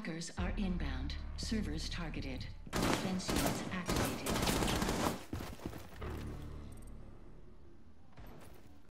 Attackers are inbound. Servers targeted. Defense units activated.